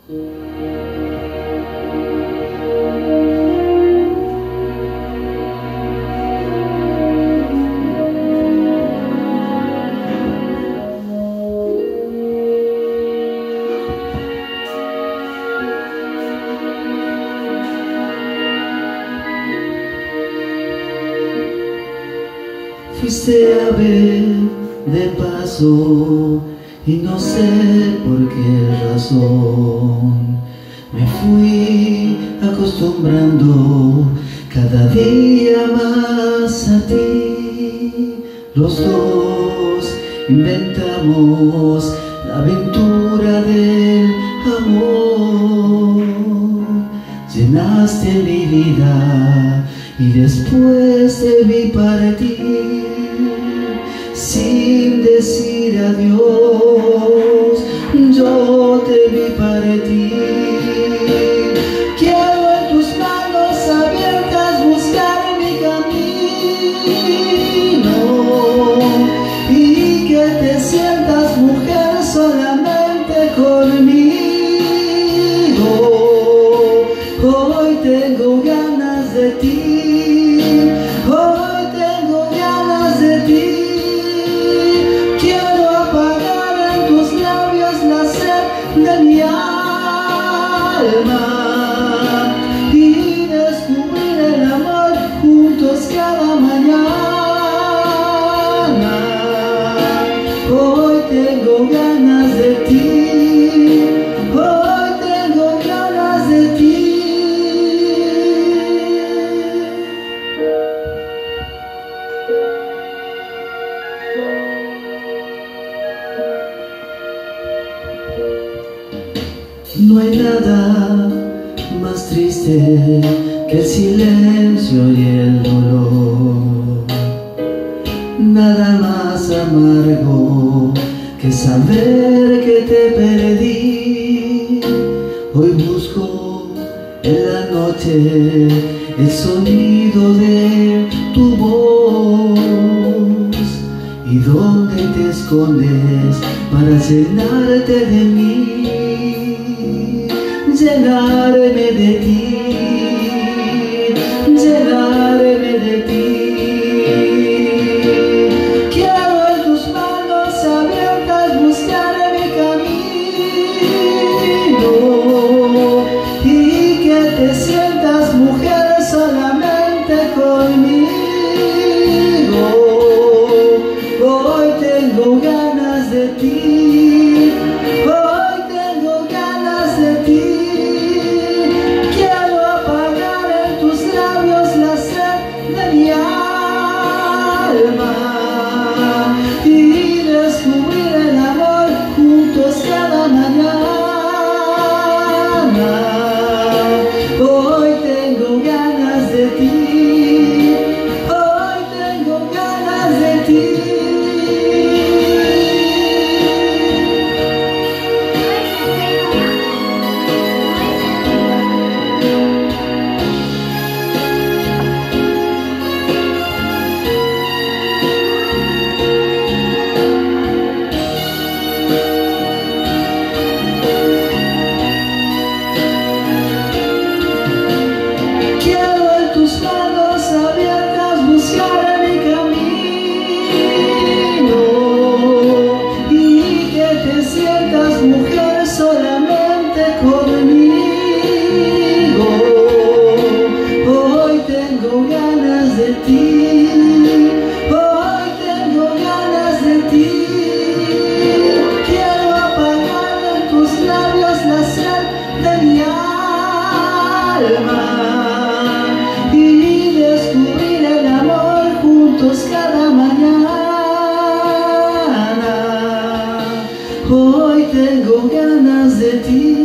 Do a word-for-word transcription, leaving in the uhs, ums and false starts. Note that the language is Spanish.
Fuiste a ver de paso y no sé por qué razón me fui acostumbrando cada día más a ti. Los dos inventamos la aventura del amor. Llenaste mi vida y después te vi partir sin decir adiós. Yo te vi partir. Quiero en tus manos abiertas buscar mi camino y que te sientas mujer solamente conmigo. Hoy tengo ganas de ti, hoy tengo ganas de ti. Quiero apagar en tus labios la sed de mi alma y descubrir el amor juntos cada mañana. Hoy tengo ganas de ti, hoy tengo ganas de ti. No hay nada más triste que el silencio y el dolor, nada más amargo que saber que te perdí. Hoy busco en la noche el sonido de tu voz y dónde te escondes para llenarte de mí, llenarme de ti, llenarme de ti. Quiero en tus manos abiertas buscar mi camino y que te sientas mujer solamente conmigo. Hoy tengo ganas de ti, hoy tengo ganas de ti. Quiero apagar en tus labios la sed de mi alma y descubrir el amor juntos cada mañana. Hoy tengo ganas de ti, hoy tengo ganas de ti. Quiero en tus manos abiertas buscar mi camino y que te sientas mujer solamente conmigo. Hoy tengo ganas de ti, hoy tengo ganas de ti. Quiero apagar en tus labios la sed de mi alma y descubrir el amor juntos cada mañana. Hoy tengo ganas de ti.